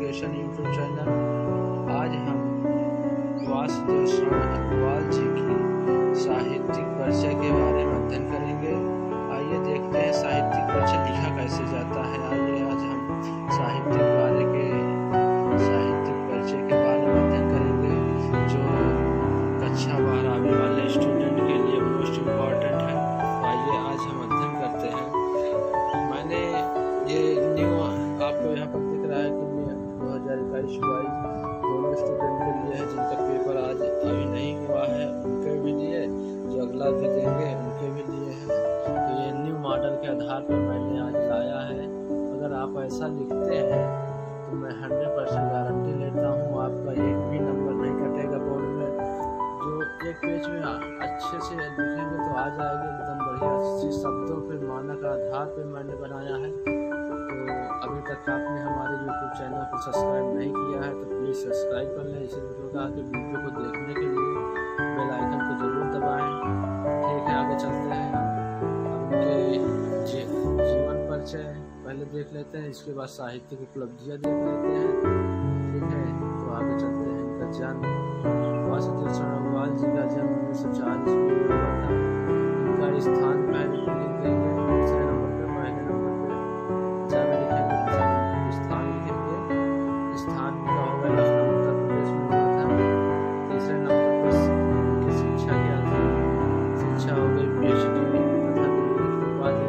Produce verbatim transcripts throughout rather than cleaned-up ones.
Education YouTube channel. आज हम वासुदेव अग्रवाल जी की साहित्यिक परिचय के बारे में अध्ययन करेंगे। आइए देखते हैं साहित्यिक परिचय लिखा कैसे जाता है। आइए आज हम साहित्यिक बारे के साहित्यिक परिचय के बारे में अध्ययन करेंगे, जो कक्षा बारहवीं वाले स्टूडेंट के लिए मोस्ट इम्पॉर्टेंट है। आइए आज हम अध्ययन करते हैं। मैंने ये न्यू आपको यहाँ पर दिख रहा है कि दो हज़ार इक्कीस बाईस दोनों स्टूडेंट के लिए है, जिनका पेपर आज अभी नहीं हुआ है उनके भी लिए, जो अगला भी देंगे उनके भी लिए है। तो ये न्यू मॉडल के आधार पर मैंने आज लाया है। अगर आप ऐसा लिखते हैं तो मैं हंड्रेड परसेंट गारंटी लेता हूँ आपका एक भी नंबर नहीं कटेगा बोर्ड में। जो एक पेज में अच्छे से लिखेंगे तो आ जाएगी एकदम बढ़िया अच्छी शब्दों पे मानक आधार पे मैंने बनाया है। तो अभी तक आपने हमारे यूट्यूब चैनल को सब्सक्राइब नहीं किया है तो प्लीज़ सब्सक्राइब कर लें। इसी प्रकार के वीडियो को देखने के लिए बेल आइकन को जरूर दबाएं। ठीक है, आगे चलते हैं। उनके जीवन परिचय पहले देख लेते हैं, इसके बाद साहित्यिक उपलब्धियाँ देख लेते हैं। ठीक है, तो आगे चलते हैं। इनका जन्म वासुदेव अग्रवाल जी का जन्म उन्नीस सौ चालीस में हुआ था। इनका स्थान पहले लिख देंगे, दूसरे नंबर पे पहले नंबर पे जब लिखेंगे स्थान लिखेंगे। स्थान का होगा लखनऊ उत्तर प्रदेश में हुआ था। तीसरे नंबर पर उनकी शिक्षा क्या थी? शिक्षा हो गई पी एच डी तथा उनकी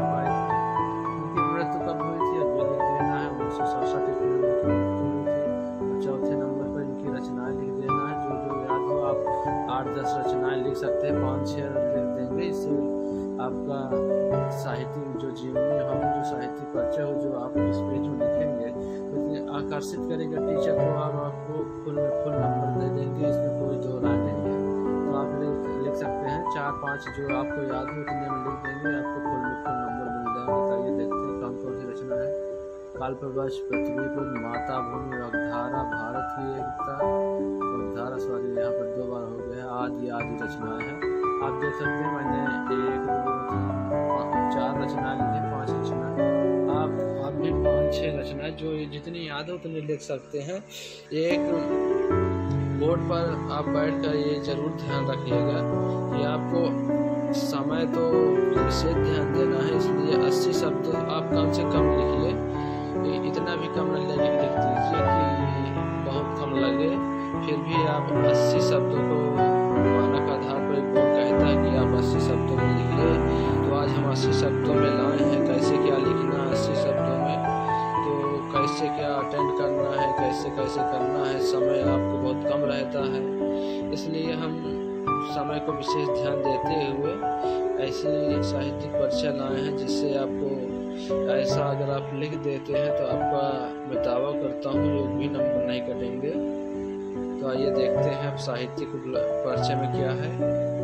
मृत्यु कब हुई थी अब ये लिख देना है। उन्नीस सौ सड़सठ ईस्वी में उनकी मृत्यु हुई थी। चौथे नंबर पर इनकी रचनाएं लिख देना है, जो जो याद हो आप आठ दस रचनाएं लिख सकते हैं, पाँच छः लिख देंगे। इससे आपका साहित्यिक जो जीवनी हो, जो साहित्यिक परिचय हो, जो आप इस पेज में लिखेंगे तो इतने आकर्षित करेगा टीचर को। आप आपको फुल में फुल नंबर दे देंगे, इसमें कोई दो राय नहीं है। तो आप लिख लिख सकते हैं चार पाँच जो आपको याद हो उतने में लिख देंगे, आपको फुल में फुल नंबर मिल जाएंगे। बताइए देखते हैं कौन कौन सी रचना है। कालप्रवश, पृथ्वी पर, माता भूमि, अवधारा, भारत की एकता, अवधारा सॉरी यहाँ पर दो बार हो गया, आदि आदि रचनाएं हैं। आप देख सकते हैं मैंने एक दो तीन चार रचनाएं लिखी, पांच रचनाएं। आप आप भी पाँच छः रचनाएं जो जितनी याद हो उतनी लिख सकते हैं। एक बोर्ड पर आप बैठ कर ये जरूर ध्यान रखिएगा कि आपको समय तो विशेष ध्यान देना है, इसलिए अस्सी शब्द आप कम से कम लिखिए। इतना भी कम नहीं लिख दीजिए कि बहुत कम लगे, फिर भी आप अस्सी शब्दों को मानक आधार पर बोर्ड कहता है कि आप अस्सी शब्दों में लिखिए। तो आज हम अस्सी शब्दों में लाए हैं। कैसे क्या लिखना है अस्सी शब्दों में, तो कैसे क्या अटेंड करना है, कैसे कैसे करना है। समय आपको बहुत कम रहता है, इसलिए हम समय को विशेष ध्यान देते हुए ऐसी साहित्यिक परिचय लाए हैं, जिससे आपको ऐसा अगर आप लिख देते हैं तो आपका मैं दावा करता हूँ एक भी नंबर नहीं कटेंगे। तो आइए देखते हैं अब साहित्यिक परिचय में क्या है।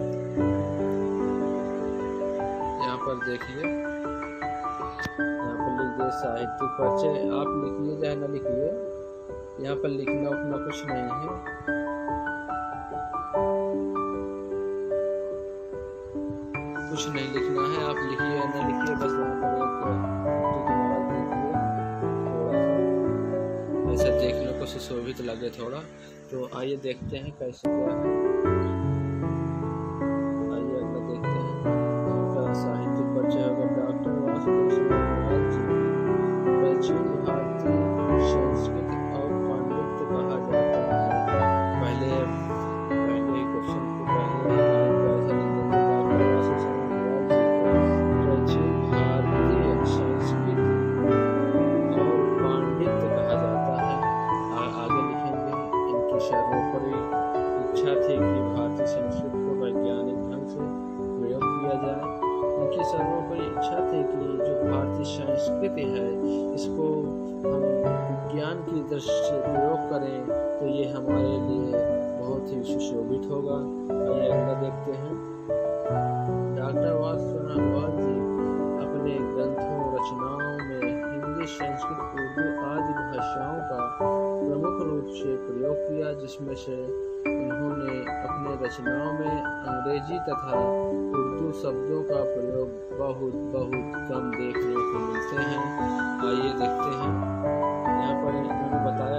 यहाँ पर देखिए, यहाँ पर लिख दिए साहित्यिक परिचय। आप लिखिए चाहे न लिखिए, यहाँ पर लिखना उतना कुछ नहीं है। कुछ नहीं लिखना है, आप लिखिए या न लिखिए, बस यहाँ पर एक थोड़ा सा ऐसा देखने को सुशोभित लगे थोड़ा। तो आइए देखते हैं कैसे क्या है। आइए अगला देखते हैं। इनका साहित्यिक परिचय होगा डॉक्टर वासुदेव अग्रवाल जी प्राचीन भारतीय संस्कृत और पांडित्य कहा जाता है। पहले पहले क्वेश्चन को पहले ऐसा लिख देंगे, डॉक्टर वासुदेव अग्रवाल जी प्राचीन भारतीय संस्कृत और पांडित्य कहा जाता है। आगे लिखेंगे इनकी सर्वोपरि इच्छा थी कि भारतीय संस्कृत को वैज्ञानिक ढंग से प्रयोग किया जाए। इनकी सर्वोपरि इच्छा थी कि जो भारतीय संस्कृति है इसको हम विज्ञान की दृष्टि से प्रयोग करें तो ये हमारे लिए बहुत ही सुशोभित होगा। आइए अगला देखते हैं। डॉक्टर वासुदेव अग्रवाल जी अपने ग्रंथों रचनाओं में हिंदी, संस्कृत, उर्दू आदि भाषाओं का प्रमुख रूप से प्रयोग किया, जिसमें से उन्होंने अपने रचनाओं में अंग्रेजी तथा उर्दू शब्दों का प्रयोग बहुत बहुत कम देखने को मिलते हैं। आइए देखते हैं। यहाँ पर इन्होंने बताया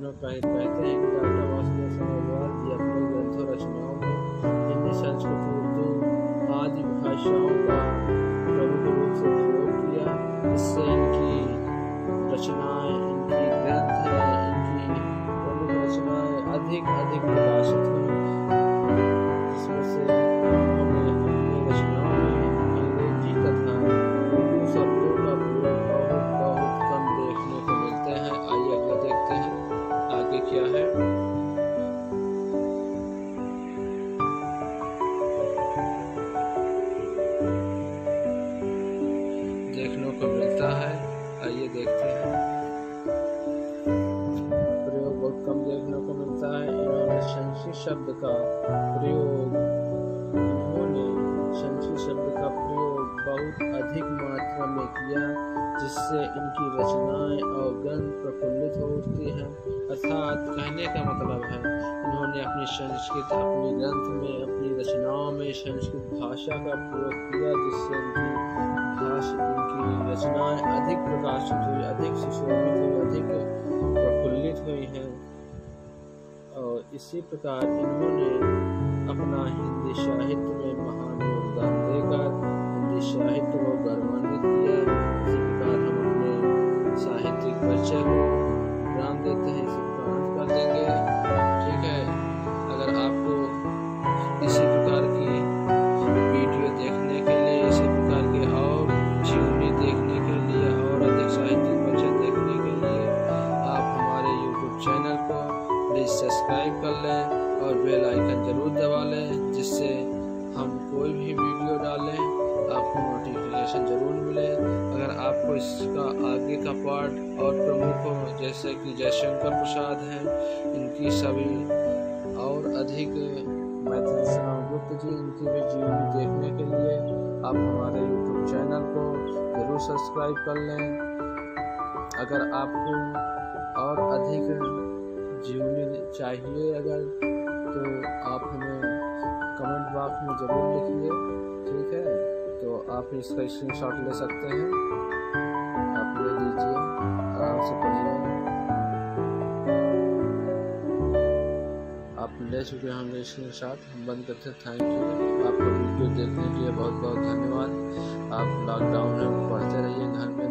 में कहते हैं कि डॉक्टर वासुदेव अग्रवाल जी अपने ग्रंथों रचनाओं में हिंदी, संस्कृत, उर्दू आदि भाषाओं का प्रमुख रूप से प्रयोग किया। इससे इनकी रचनाएं, इनकी ग्रंथ हैं, इनकी प्रमुख रचनाएं अधिक अधिक प्रकाशित हुई, जिसमें से उन्होंने अपनी रचनाओं में अंग्रेजी तथा उर्दू शब्दों का प्रयोग बहुत बहुत कम देखने को मिलते हैं। आइए अगला देखते हैं आगे क्या है। देखने को मिलता है, आइए देखते हैं। प्रयोग बहुत कम देखने को मिलता है। इन्होंने संस्कृत शब्द का प्रयोग इन्होंने संस्कृत शब्द का प्रयोग बहुत अधिक मात्रा में किया, जिससे इनकी रचनाएं और ग्रंथ प्रफुल्लित हो उठती हैं। अर्थात कहने का मतलब है इन्होंने अपनी संस्कृत अपनी ग्रंथ में, अपनी रचनाओं में संस्कृत भाषा का प्रयोग किया, जिससे इनकी भाषा इनकी रचनाएं अधिक प्रकाशित हुई, अधिक सुशोभित हुई, अधिक प्रफुल्लित हुई हैं। और इसी प्रकार इन्होंने अपना हिंदी साहित्य में महान योगदान देकर हिंदी साहित्य को गौरवान्वित किया। इसी प्रकार हम अपने साहित्यिक परिचय को ध्यान देते हैं, इसी प्रकार अंत कर देंगे। ठीक है, अगर आपको इसी प्रकार की वीडियो देखने के लिए, इसी प्रकार के और जीवनी देखने के लिए और अधिक साहित्यिक परिचय देखने के लिए आप हमारे यूट्यूब चैनल को प्लीज़ सब्सक्राइब कर लें और बेल आइकन जरूर दबा लें, जिससे हम कोई भी वीडियो डालें आपको नोटिफिकेशन जरूर मिले। अगर आपको इसका आगे का पार्ट और प्रमुख हो, जैसे कि जयशंकर प्रसाद हैं, इनकी सभी और अधिक मैथिली गुप्त जी, इनकी भी जीवनी देखने के लिए आप हमारे यूट्यूब चैनल को जरूर सब्सक्राइब कर लें। अगर आपको और अधिक जीवनी चाहिए अगर, तो आप हमें कमेंट बॉक्स में ज़रूर लिखिए। ठीक है, तो आप इसका स्क्रीनशॉट ले सकते हैं, आप ले लीजिए, आराम से पढ़िए। आप ले चुके हैं हमने स्क्रीनशॉट, हम बंद करते हैं। थैंक यू, आपको वीडियो देखने के लिए बहुत बहुत धन्यवाद। आप लॉकडाउन में पढ़ते रहिए घर में।